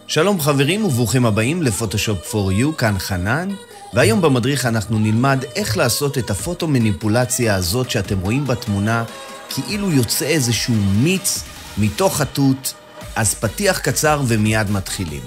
שלום חברים וברוכים הבאים לפוטושופ for you, כאן חנן, והיום במדריך אנחנו נלמד איך לעשות את הפוטו-מניפולציה הזאת שאתם רואים בתמונה, כאילו יוצא איזשהו מיץ מתוך התות, אז פתיח קצר ומיד מתחילים.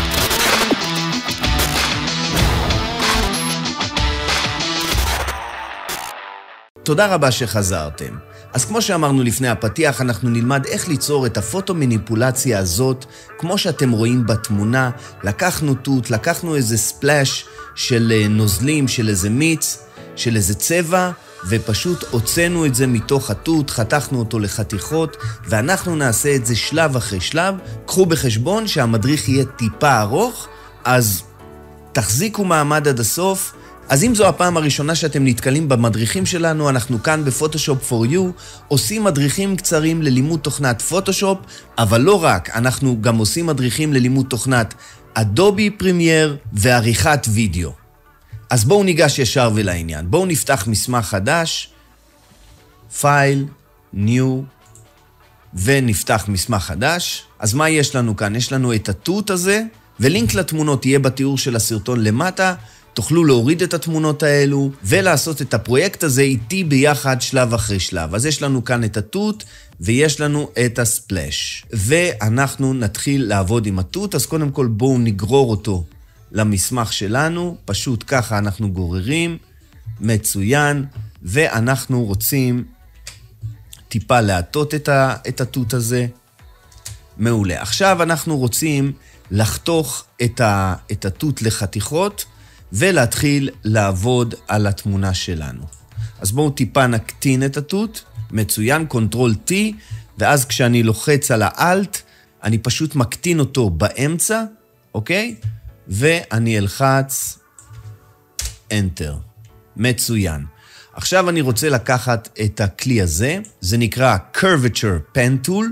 תודה רבה שחזרתם. אז כמו שאמרנו לפני הפתיח, אנחנו נלמד איך ליצור את הפוטו-מניפולציה הזאת, כמו שאתם רואים בתמונה. לקחנו תות, לקחנו איזה ספלאש של נוזלים, של איזה מיץ, של איזה צבע, ופשוט הוצאנו את זה מתוך התות, חתכנו אותו לחתיכות, ואנחנו נעשה את זה שלב אחרי שלב. קחו בחשבון שהמדריך יהיה טיפה ארוך, אז תחזיקו מעמד עד הסוף. אז אם זו הפעם הראשונה שאתם נתקלים במדריכים שלנו, אנחנו כאן בפוטושופ for you, עושים מדריכים קצרים ללימוד תוכנת פוטושופ, אבל לא רק, אנחנו גם עושים מדריכים ללימוד תוכנת אדובי פרימייר ועריכת וידאו. אז בואו ניגש ישר ולעניין. בואו נפתח מסמך חדש, פייל, ניו, ונפתח מסמך חדש. אז מה יש לנו כאן? יש לנו את התות הזה, ולינק לתמונות יהיה בתיאור של הסרטון למטה. תוכלו להוריד את התמונות האלו ולעשות את הפרויקט הזה איתי ביחד שלב אחרי שלב. אז יש לנו כאן את התות ויש לנו את הספלאש. ואנחנו נתחיל לעבוד עם התות, אז קודם כל בואו נגרור אותו למסמך שלנו. פשוט ככה אנחנו גוררים, מצוין, ואנחנו רוצים טיפה להטות את התות הזה. מעולה. עכשיו אנחנו רוצים לחתוך את התות לחתיכות, ולהתחיל לעבוד על התמונה שלנו. אז בואו טיפה נקטין את התות, מצוין, קונטרול T, ואז כשאני לוחץ על האלט, אני פשוט מקטין אותו באמצע, אוקיי? ואני אלחץ Enter. מצוין. עכשיו אני רוצה לקחת את הכלי הזה, זה נקרא Curvature Pen Tool,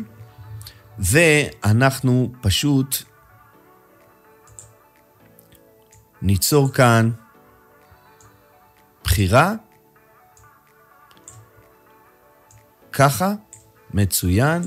ואנחנו פשוט ניצור כאן בחירה, ככה, מצוין,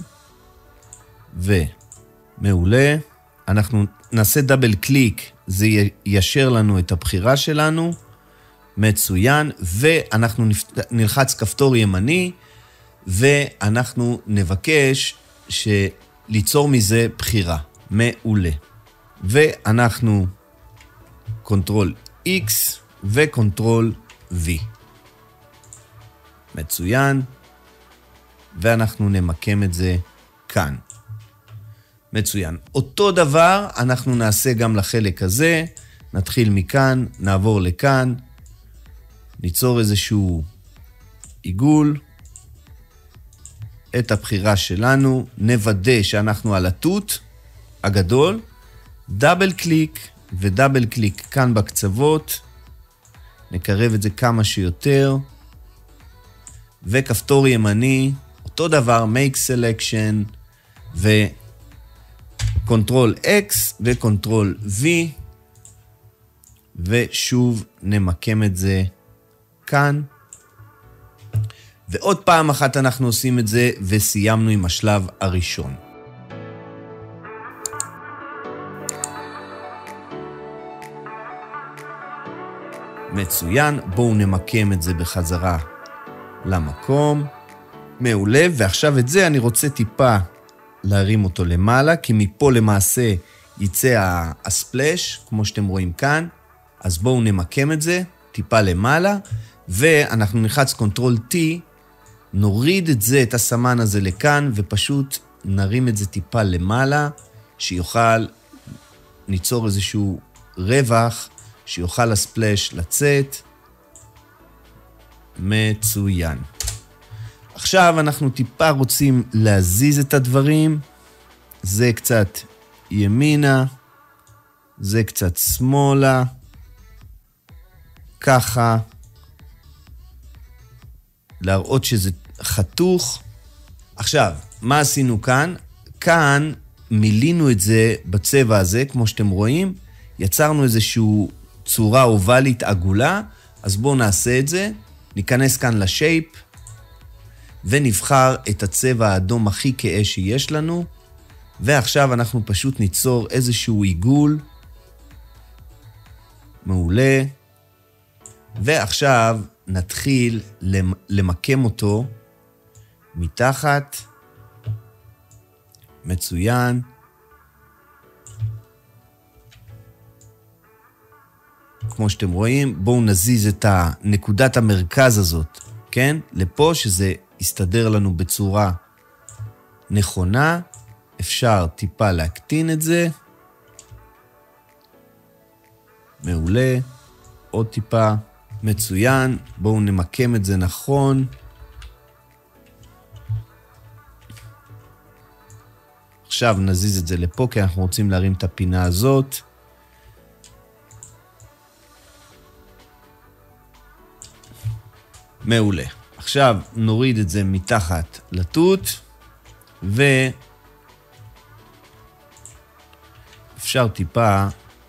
ומעולה. אנחנו נעשה דאבל קליק, זה יישר לנו את הבחירה שלנו, מצוין, ואנחנו נלחץ כפתור ימני, ואנחנו נבקש ליצור מזה בחירה, מעולה. ואנחנו קונטרול X וקונטרול V. מצוין. ואנחנו נמקם את זה כאן. מצוין. אותו דבר אנחנו נעשה גם לחלק הזה. נתחיל מכאן, נעבור לכאן. ניצור איזשהו עיגול. את הבחירה שלנו. נוודא שאנחנו על התות הגדול. דאבל קליק. ודאבל קליק כאן בקצוות, נקרב את זה כמה שיותר, וכפתור ימני, אותו דבר, Make Selection, וקונטרול X וקונטרול V, ושוב נמקם את זה כאן, ועוד פעם אחת אנחנו עושים את זה, וסיימנו עם השלב הראשון. מצוין, בואו נמקם את זה בחזרה למקום. מעולה, ועכשיו את זה אני רוצה טיפה להרים אותו למעלה, כי מפה למעשה יצא הספלאש, כמו שאתם רואים כאן. אז בואו נמקם את זה טיפה למעלה, ואנחנו נלחץ קונטרול T, נוריד את זה, את הסמן הזה לכאן, ופשוט נרים את זה טיפה למעלה, שיוכל ניצור איזשהו רווח, שיוכל הספלאש לצאת. מצוין. עכשיו אנחנו טיפה רוצים להזיז את הדברים. זה קצת ימינה, זה קצת שמאלה, ככה. להראות שזה חתוך. עכשיו, מה עשינו כאן? כאן מילינו את זה בצבע הזה, כמו שאתם רואים. יצרנו איזשהו צורה אובלית עגולה, אז בואו נעשה את זה. ניכנס כאן לשייפ, ונבחר את הצבע האדום הכי כהה שיש לנו, ועכשיו אנחנו פשוט ניצור איזשהו עיגול. מעולה. ועכשיו נתחיל למקם אותו מתחת. מצוין. כמו שאתם רואים, בואו נזיז את נקודת המרכז הזאת, כן? לפה, שזה יסתדר לנו בצורה נכונה. אפשר טיפה להקטין את זה. מעולה. עוד טיפה. מצוין. בואו נמקם את זה נכון. עכשיו נזיז את זה לפה, כי אנחנו רוצים להרים את הפינה הזאת. מעולה. עכשיו נוריד את זה מתחת לתות, ואפשר טיפה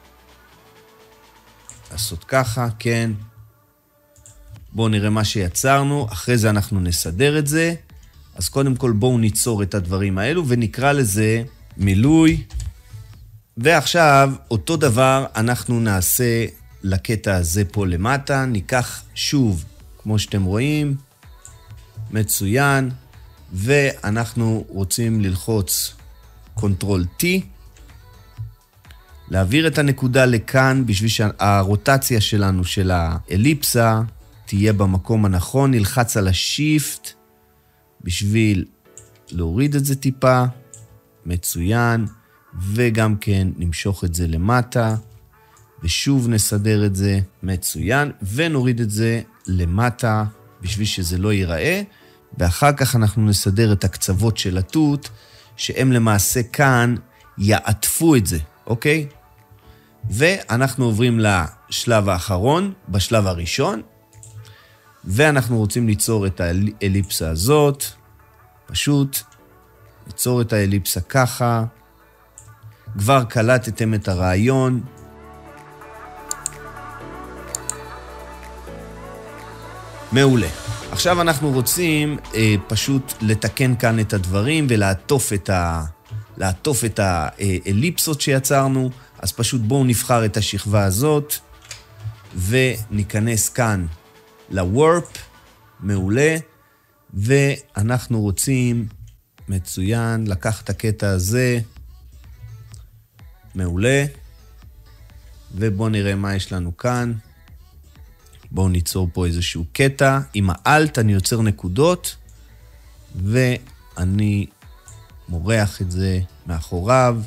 לעשות ככה, כן. בואו נראה מה שיצרנו, אחרי זה אנחנו נסדר את זה. אז קודם כל בואו ניצור את הדברים האלו, ונקרא לזה מילוי. ועכשיו אותו דבר אנחנו נעשה לקטע הזה פה למטה. ניקח שוב, כמו שאתם רואים, מצוין, ואנחנו רוצים ללחוץ קונטרול T, להעביר את הנקודה לכאן, בשביל שהרוטציה שלנו, של האליפסה, תהיה במקום הנכון. נלחץ על השיפט, בשביל להוריד את זה טיפה, מצוין, וגם כן נמשוך את זה למטה, ושוב נסדר את זה, מצוין, ונוריד את זה למטה, בשביל שזה לא ייראה, ואחר כך אנחנו נסדר את הקצוות של התות, שהם למעשה כאן יעטפו את זה, אוקיי? ואנחנו עוברים לשלב האחרון, בשלב הראשון, ואנחנו רוצים ליצור את האליפסה הזאת, פשוט ליצור את האליפסה ככה, כבר קלטתם את הרעיון, מעולה. עכשיו אנחנו רוצים פשוט לתקן כאן את הדברים ולעטוף את האליפסות שיצרנו, אז פשוט בואו נבחר את השכבה הזאת, וניכנס כאן לוורפ, מעולה, ואנחנו רוצים, מצוין, לקחת את הקטע הזה, מעולה, ובואו נראה מה יש לנו כאן. בואו ניצור פה איזשהו קטע, עם האלט אני יוצר נקודות, ואני מורח את זה מאחוריו,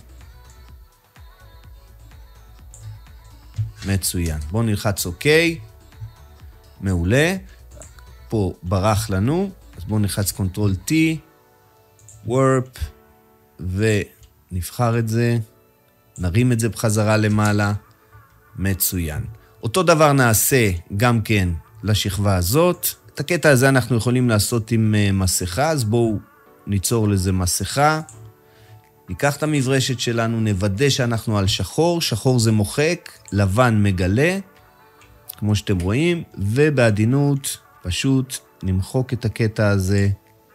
מצוין. בואו נלחץ אוקיי, מעולה, פה ברח לנו, אז בואו נלחץ קונטרול T, וורפ, ונבחר את זה, נרים את זה בחזרה למעלה, מצוין. אותו דבר נעשה גם כן לשכבה הזאת. את הקטע הזה אנחנו יכולים לעשות עם מסכה, אז בואו ניצור לזה מסכה. ניקח את המברשת שלנו, נוודא שאנחנו על שחור, שחור זה מוחק, לבן מגלה, כמו שאתם רואים, ובעדינות פשוט נמחוק את הקטע הזה.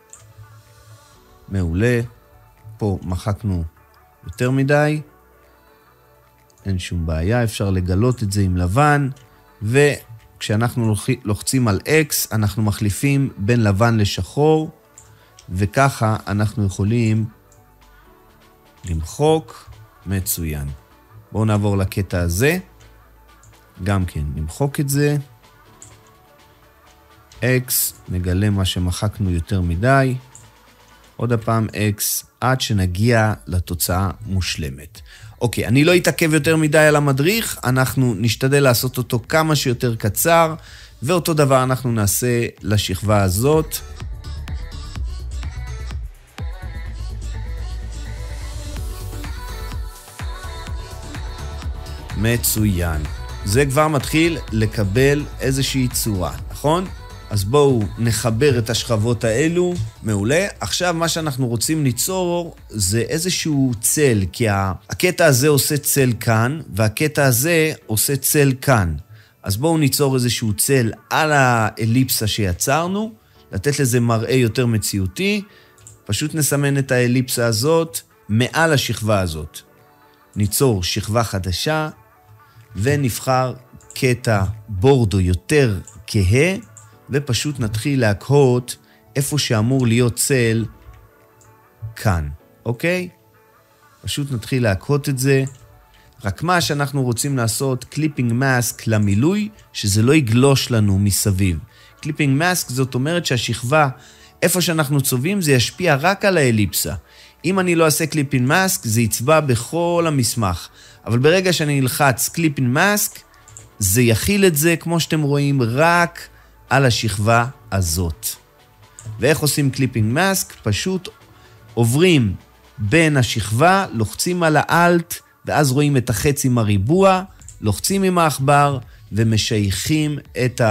מעולה. פה מחקנו יותר מדי. אין שום בעיה, אפשר לגלות את זה עם לבן, וכשאנחנו לוחצים על X, אנחנו מחליפים בין לבן לשחור, וככה אנחנו יכולים למחוק, מצוין. בואו נעבור לקטע הזה, גם כן נמחוק את זה, X, נגלה מה שמחקנו יותר מדי, עוד הפעם X, עד שנגיע לתוצאה מושלמת. אוקיי, אני לא אתעכב יותר מדי על המדריך, אנחנו נשתדל לעשות אותו כמה שיותר קצר, ואותו דבר אנחנו נעשה לשכבה הזאת. מצוין. זה כבר מתחיל לקבל איזושהי צורה, נכון? אז בואו נחבר את השכבות האלו, מעולה. עכשיו מה שאנחנו רוצים ליצור זה איזשהו צל, כי הקטע הזה עושה צל כאן, והקטע הזה עושה צל כאן. אז בואו ניצור איזשהו צל על האליפסה שיצרנו, לתת לזה מראה יותר מציאותי. פשוט נסמן את האליפסה הזאת, מעל השכבה הזאת. ניצור שכבה חדשה, ונבחר קטע בורדו יותר כהה, ופשוט נתחיל להקהות איפה שאמור להיות צל כאן, אוקיי? פשוט נתחיל להקהות את זה. רק מה שאנחנו רוצים לעשות, קליפינג מאסק למילוי, שזה לא יגלוש לנו מסביב. קליפינג מאסק זאת אומרת שהשכבה, איפה שאנחנו צובעים, זה ישפיע רק על האליפסה. אם אני לא אעשה קליפינג מאסק, זה יצבע בכל המסמך. אבל ברגע שאני אלחץ קליפינג מאסק, זה יכיל את זה, כמו שאתם רואים, רק על השכבה הזאת. ואיך עושים קליפינג מאסק? פשוט עוברים בין השכבה, לוחצים על האלט, ואז רואים את החץ עם הריבוע, לוחצים עם העכבר, ומשייכים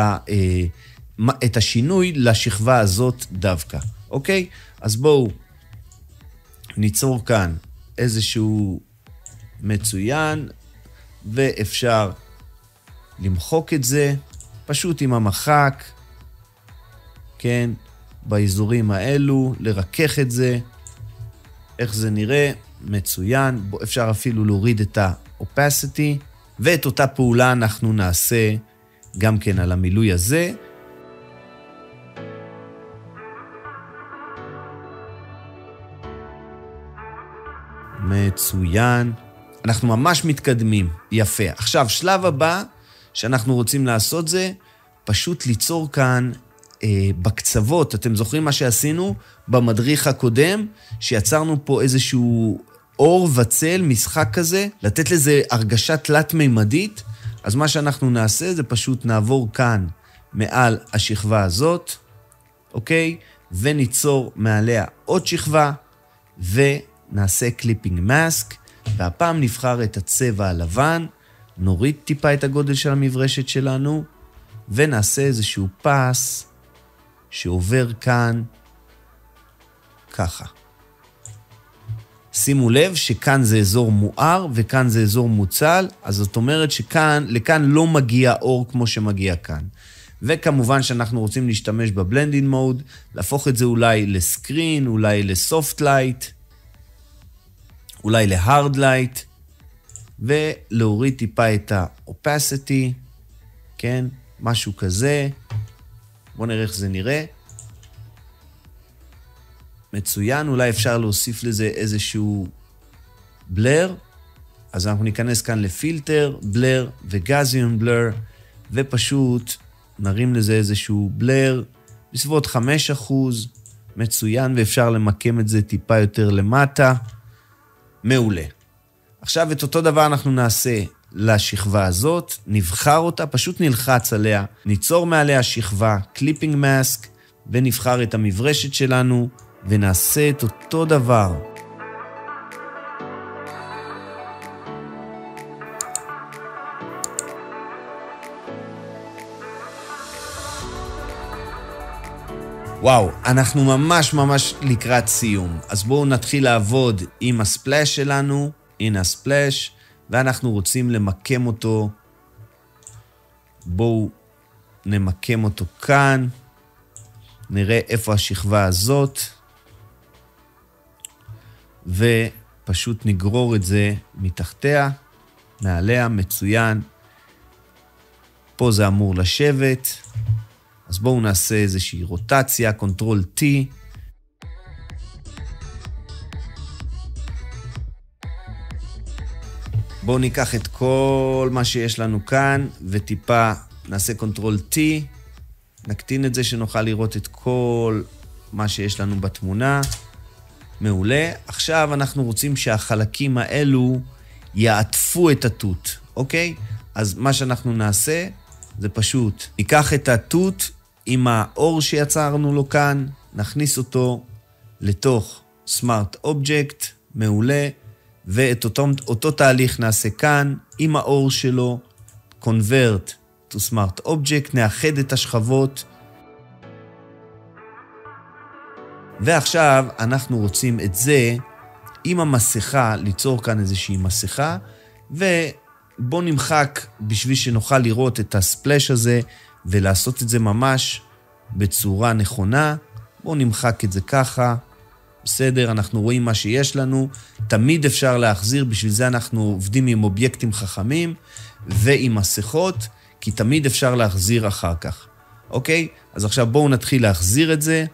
את השינוי לשכבה הזאת דווקא. אוקיי? אז בואו ניצור כאן איזשהו מצוין, ואפשר למחוק את זה, פשוט עם המחק, כן, באזורים האלו, לרכך את זה, איך זה נראה, מצוין, אפשר אפילו להוריד את ה-opacity, ואת אותה פעולה אנחנו נעשה גם כן על המילוי הזה. מצוין. אנחנו ממש מתקדמים. יפה. עכשיו, שלב הבא שאנחנו רוצים לעשות זה, פשוט ליצור כאן בקצוות. אתם זוכרים מה שעשינו במדריך הקודם? שיצרנו פה איזשהו אור וצל, משחק כזה, לתת לזה הרגשה תלת-מימדית. אז מה שאנחנו נעשה זה פשוט נעבור כאן מעל השכבה הזאת, אוקיי? וניצור מעליה עוד שכבה, ונעשה קליפינג מאסק, והפעם נבחר את הצבע הלבן, נוריד טיפה את הגודל של המברשת שלנו, ונעשה איזשהו פס שעובר כאן ככה. שימו לב שכאן זה אזור מואר וכאן זה אזור מוצל, אז זאת אומרת לכאן לא מגיע אור כמו שמגיע כאן. וכמובן שאנחנו רוצים להשתמש בבלנדינג מוד, להפוך את זה אולי לסקרין, אולי לסופט לייט, אולי להארד לייט, ולהוריד טיפה את ה-opacity, כן, משהו כזה. בואו נראה איך זה נראה. מצוין, אולי אפשר להוסיף לזה איזשהו בלר, אז אנחנו ניכנס כאן לפילטר, בלר וגזיון בלר, ופשוט נרים לזה איזשהו בלר, בסביבות 5%, מצוין, ואפשר למקם את זה טיפה יותר למטה, מעולה. עכשיו את אותו דבר אנחנו נעשה לשכבה הזאת, נבחר אותה, פשוט נלחץ עליה, ניצור מעליה שכבה, קליפינג מאסק, ונבחר את המברשת שלנו, ונעשה את אותו דבר. וואו, אנחנו ממש לקראת סיום. אז בואו נתחיל לעבוד עם הספלש שלנו, הנה הספלש, ואנחנו רוצים למקם אותו. בואו נמקם אותו כאן. נראה איפה השכבה הזאת. ופשוט נגרור את זה מתחתיה, מעליה, מצוין. פה זה אמור לשבת. אז בואו נעשה איזושהי רוטציה, קונטרול T. בואו ניקח את כל מה שיש לנו כאן, וטיפה נעשה קונטרול T. נקטין את זה שנוכל לראות את כל מה שיש לנו בתמונה. מעולה. עכשיו אנחנו רוצים שהחלקים האלו יעטפו את התות, אוקיי? אז מה שאנחנו נעשה זה פשוט ניקח את התות עם האור שיצרנו לו כאן, נכניס אותו לתוך Smart Object, מעולה, ואת אותו תהליך נעשה כאן עם האור שלו, Convert to Smart Object, נאחד את השכבות, ועכשיו אנחנו רוצים את זה עם המסכה, ליצור כאן איזושהי מסכה, ובוא נמחק בשביל שנוכל לראות את הספלש הזה, ולעשות את זה ממש בצורה נכונה. בואו נמחק את זה ככה, בסדר, אנחנו רואים מה שיש לנו, תמיד אפשר להחזיר, בשביל זה אנחנו עובדים עם אובייקטים חכמים ועם מסכות, כי תמיד אפשר להחזיר אחר כך. אוקיי? אז עכשיו בואו נתחיל להחזיר את זה,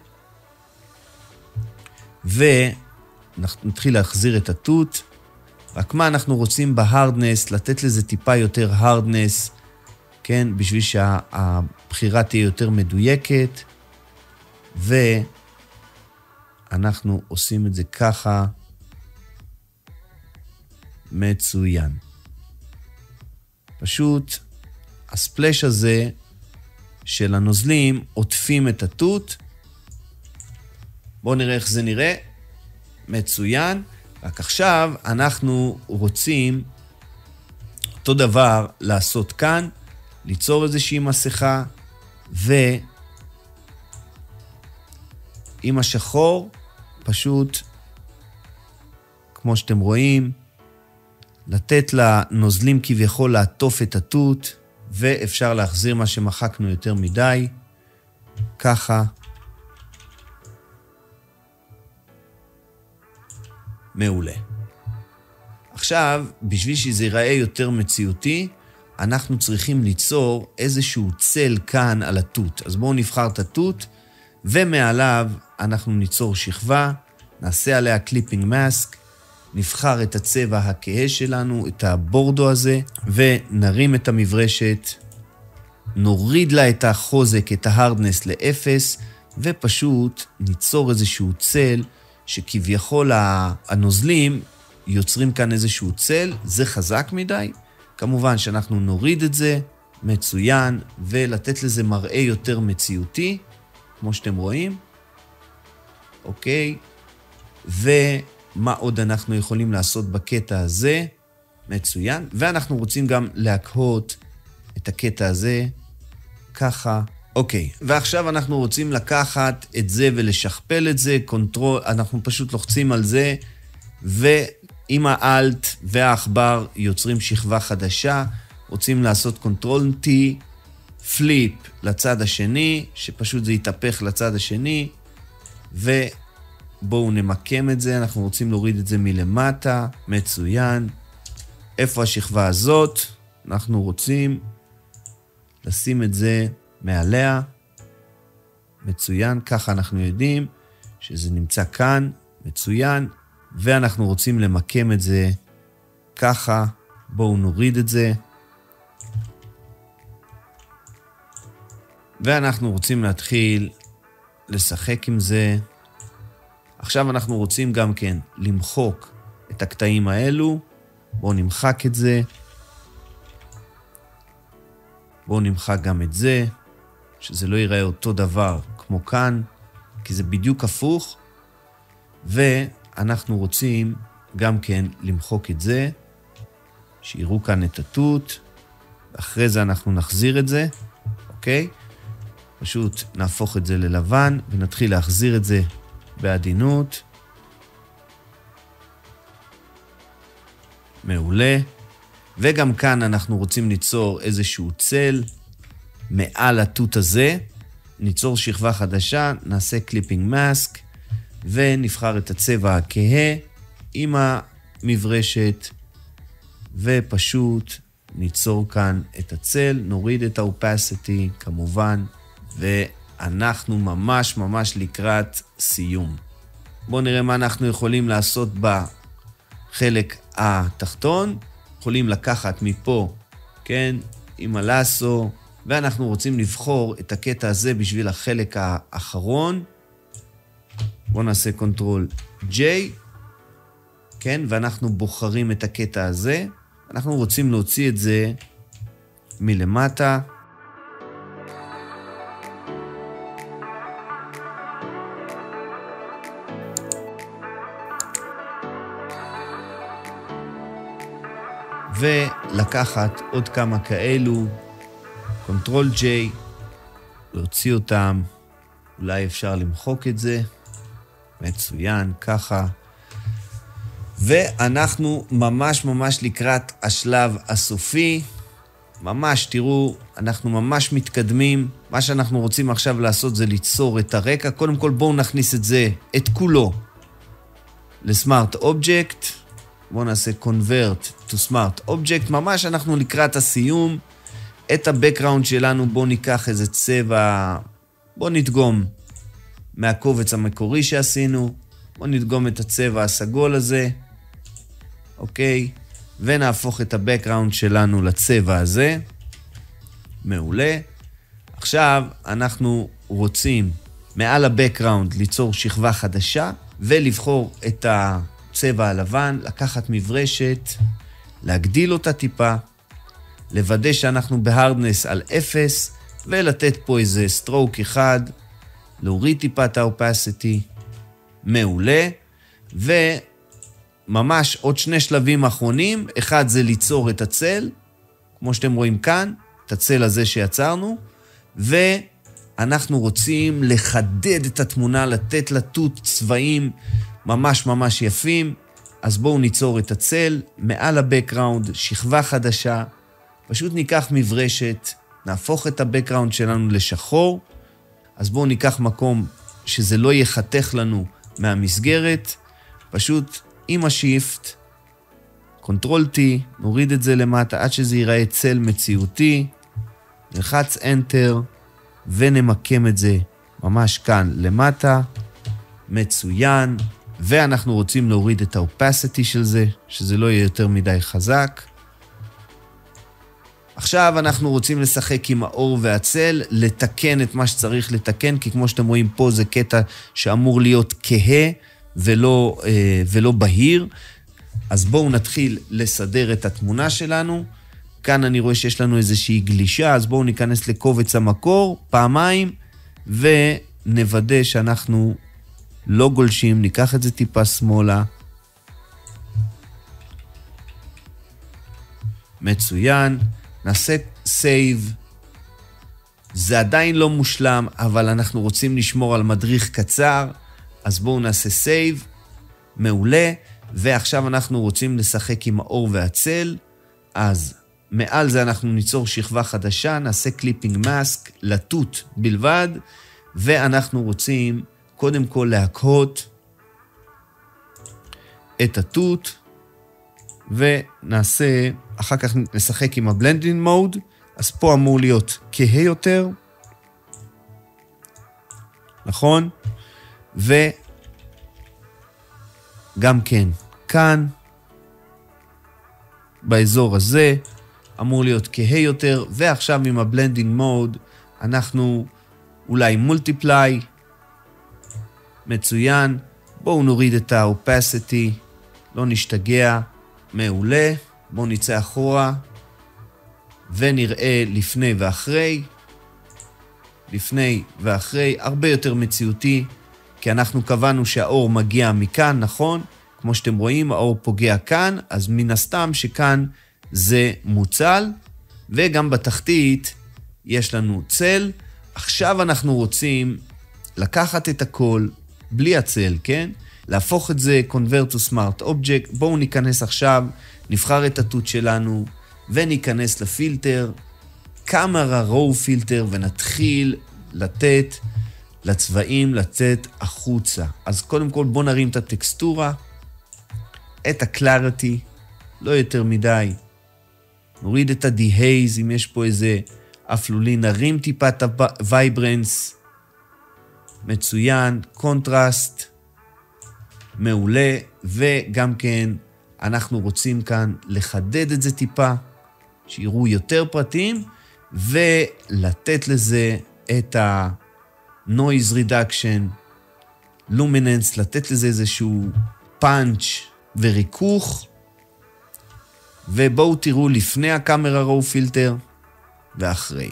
ונתחיל להחזיר את התות. רק מה אנחנו רוצים בהרדנס, לתת לזה טיפה יותר הרדנס, כן? בשביל שהבחירה תהיה יותר מדויקת, ואנחנו עושים את זה ככה, מצוין. פשוט הספלש הזה של הנוזלים עוטפים את התות. בואו נראה איך זה נראה. מצוין. רק עכשיו אנחנו רוצים אותו דבר לעשות כאן, ליצור איזושהי מסכה, ועם השחור פשוט, כמו שאתם רואים, לתת לנוזלים כביכול לעטוף את התות, ואפשר להחזיר מה שמחקנו יותר מדי, ככה. מעולה. עכשיו, בשביל שזה ייראה יותר מציאותי, אנחנו צריכים ליצור איזשהו צל כאן על התות. אז בואו נבחר את התות, ומעליו אנחנו ניצור שכבה, נעשה עליה קליפינג מאסק, נבחר את הצבע הכהה שלנו, את הבורדו הזה, ונרים את המברשת, נוריד לה את החוזק, את ההרדנס ל-0, ופשוט ניצור איזשהו צל, שכביכול הנוזלים יוצרים כאן איזשהו צל, זה חזק מדי. כמובן שאנחנו נוריד את זה, מצוין, ולתת לזה מראה יותר מציאותי, כמו שאתם רואים. אוקיי, ומה עוד אנחנו יכולים לעשות בקטע הזה? מצוין, ואנחנו רוצים גם להקהות את הקטע הזה, ככה. אוקיי, ועכשיו אנחנו רוצים לקחת את זה ולשכפל את זה, קונטרול, אנחנו פשוט לוחצים על זה, ועם האלט והאחבר יוצרים שכבה חדשה, רוצים לעשות קונטרול T, פליפ לצד השני, שפשוט זה יתהפך לצד השני, ובואו נמקם את זה, אנחנו רוצים להוריד את זה מלמטה, מצוין. איפה השכבה הזאת? אנחנו רוצים לשים את זה מעליה, מצוין, ככה אנחנו יודעים שזה נמצא כאן, מצוין, ואנחנו רוצים למקם את זה ככה, בואו נוריד את זה, ואנחנו רוצים להתחיל לשחק עם זה. עכשיו אנחנו רוצים גם כן למחוק את הקטעים האלו, בואו נמחק את זה, בואו נמחק גם את זה, שזה לא ייראה אותו דבר כמו כאן, כי זה בדיוק הפוך, ואנחנו רוצים גם כן למחוק את זה, שיראו כאן את התות, ואחרי זה אנחנו נחזיר את זה, אוקיי? פשוט נהפוך את זה ללבן, ונתחיל להחזיר את זה בעדינות. מעולה. וגם כאן אנחנו רוצים ליצור איזשהו צל מעל התות הזה, ניצור שכבה חדשה, נעשה קליפינג מאסק, ונבחר את הצבע הכהה עם המברשת, ופשוט ניצור כאן את הצל, נוריד את האופסיטי כמובן, ואנחנו ממש ממש לקראת סיום. בואו נראה מה אנחנו יכולים לעשות בחלק התחתון. יכולים לקחת מפה, כן, עם הלאסו, ואנחנו רוצים לבחור את הקטע הזה בשביל החלק האחרון. בואו נעשה קונטרול J, כן, ואנחנו בוחרים את הקטע הזה. אנחנו רוצים להוציא את זה מלמטה. ולקחת עוד כמה כאלו, קונטרול J, להוציא אותם, אולי אפשר למחוק את זה, מצוין, ככה. ואנחנו ממש ממש לקראת השלב הסופי, ממש, תראו, אנחנו ממש מתקדמים. מה שאנחנו רוצים עכשיו לעשות זה ליצור את הרקע. קודם כל בואו נכניס את זה, את כולו, ל-Smart Object. בואו נעשה Convert to Smart Object. ממש אנחנו לקראת הסיום. את ה-Background שלנו, בואו ניקח איזה צבע, בואו נדגום מהקובץ המקורי שעשינו. בואו נדגום את הצבע הסגול הזה. אוקיי? ונהפוך את ה-Background שלנו לצבע הזה. מעולה. עכשיו אנחנו רוצים מעל ה-Background ליצור שכבה חדשה, ולבחור את הצבע הלבן, לקחת מברשת, להגדיל אותה טיפה, לוודא שאנחנו בהרדנס על 0, ולתת פה איזה סטרוק אחד, להוריד טיפה את האופסיטי, מעולה, וממש עוד שני שלבים אחרונים, אחד זה ליצור את הצל, כמו שאתם רואים כאן, את הצל הזה שיצרנו, ואנחנו רוצים לחדד את התמונה, לתת לתות צבעים ממש ממש יפים, אז בואו ניצור את הצל, מעל ה-Background, שכבה חדשה, פשוט ניקח מברשת, נהפוך את ה-Background שלנו לשחור, אז בואו ניקח מקום שזה לא יחתך לנו מהמסגרת, פשוט עם ה-Shift, Ctrl-T, נוריד את זה למטה עד שזה ייראה צל מציאותי, נלחץ Enter, ונמקם את זה ממש כאן למטה, מצוין, ואנחנו רוצים להוריד את האופסיטי של זה, שזה לא יהיה יותר מדי חזק. עכשיו אנחנו רוצים לשחק עם האור והצל, לתקן את מה שצריך לתקן, כי כמו שאתם רואים פה זה קטע שאמור להיות כהה ולא בהיר. אז בואו נתחיל לסדר את התמונה שלנו. כאן אני רואה שיש לנו איזושהי גלישה, אז בואו ניכנס לקובץ המקור פעמיים, ונוודא שאנחנו לא גולשים, ניקח את זה טיפה שמאלה. מצוין, נעשה סייב. זה עדיין לא מושלם, אבל אנחנו רוצים לשמור על מדריך קצר, אז בואו נעשה סייב. מעולה, ועכשיו אנחנו רוצים לשחק עם האור והצל, אז מעל זה אנחנו ניצור שכבה חדשה, נעשה קליפינג מאסק, לתות בלבד, ואנחנו רוצים קודם כל להקהות את התות, ונעשה, אחר כך נשחק עם הבלנדינג מוד, אז פה אמור להיות כהה יותר, נכון? וגם כן, כאן, באזור הזה, אמור להיות כהה יותר, ועכשיו עם הבלנדינג מוד, אנחנו אולי מולטיפליי, מצוין, בואו נוריד את האופסיטי, לא נשתגע, מעולה, בואו נצא אחורה, ונראה לפני ואחרי, לפני ואחרי, הרבה יותר מציאותי, כי אנחנו קבענו שהאור מגיע מכאן, נכון? כמו שאתם רואים, האור פוגע כאן, אז מן הסתם שכאן זה מוצל, וגם בתחתית יש לנו צל. עכשיו אנחנו רוצים לקחת את הכל, בלי הצל, כן? להפוך את זה Convert to Smart Object. בואו ניכנס עכשיו, נבחר את התות שלנו, וניכנס לפילטר, Camera Raw Filter, ונתחיל לתת לצבעים לצאת החוצה. אז קודם כל בואו נרים את הטקסטורה, את ה-Clarity, לא יותר מדי. נוריד את ה-Dehaze, אם יש פה איזה אפלולי, נרים טיפה את ה-Vibrance, מצוין, קונטרסט, מעולה, וגם כן אנחנו רוצים כאן לחדד את זה טיפה, שיראו יותר פרטים, ולתת לזה את ה-Noise Reduction, Luminance, לתת לזה איזשהו פאנץ' וריכוך, ובואו תראו לפני הקאמרה רואו פילטר ואחרי.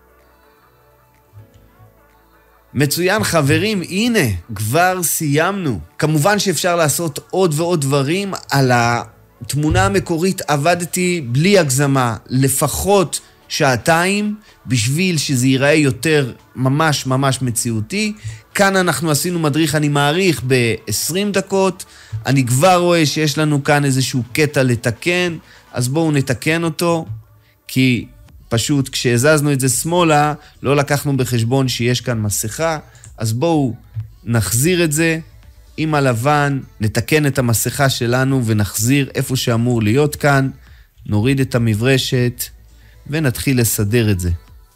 מצוין חברים, הנה, כבר סיימנו. כמובן שאפשר לעשות עוד ועוד דברים. על התמונה המקורית עבדתי בלי הגזמה, לפחות שעתיים, בשביל שזה ייראה יותר ממש ממש מציאותי. כאן אנחנו עשינו מדריך, אני מעריך, ב-20 דקות. אני כבר רואה שיש לנו כאן איזשהו קטע לתקן, אז בואו נתקן אותו, כי פשוט כשהזזנו את זה שמאלה, לא לקחנו בחשבון שיש כאן מסכה, אז בואו נחזיר את זה, עם הלבן, נתקן את המסכה שלנו ונחזיר איפה שאמור להיות כאן, נוריד את המברשת ונתחיל לסדר את זה.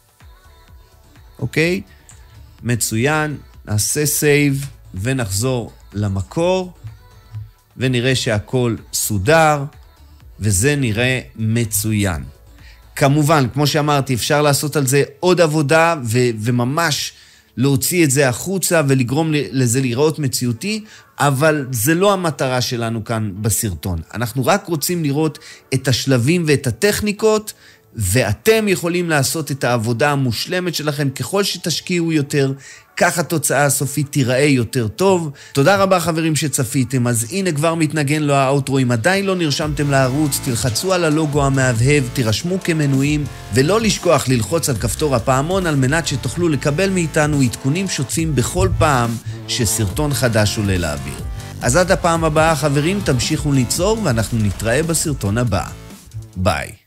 אוקיי? מצוין, נעשה סייב ונחזור למקור, ונראה שהכל סודר, וזה נראה מצוין. כמובן, כמו שאמרתי, אפשר לעשות על זה עוד עבודה, וממש להוציא את זה החוצה, ולגרום לזה לראות מציאותי, אבל זה לא המטרה שלנו כאן בסרטון. אנחנו רק רוצים לראות את השלבים ואת הטכניקות, ואתם יכולים לעשות את העבודה המושלמת שלכם. ככל שתשקיעו יותר, כך התוצאה הסופית תיראה יותר טוב. תודה רבה חברים שצפיתם. אז הנה כבר מתנגן לו האוטרו. אם עדיין לא נרשמתם לערוץ, תלחצו על הלוגו המהבהב, תירשמו כמנויים, ולא לשכוח ללחוץ על כפתור הפעמון על מנת שתוכלו לקבל מאיתנו עדכונים שוטפים בכל פעם שסרטון חדש עולה לאוויר. אז עד הפעם הבאה חברים, תמשיכו ליצור ואנחנו נתראה בסרטון הבא. ביי.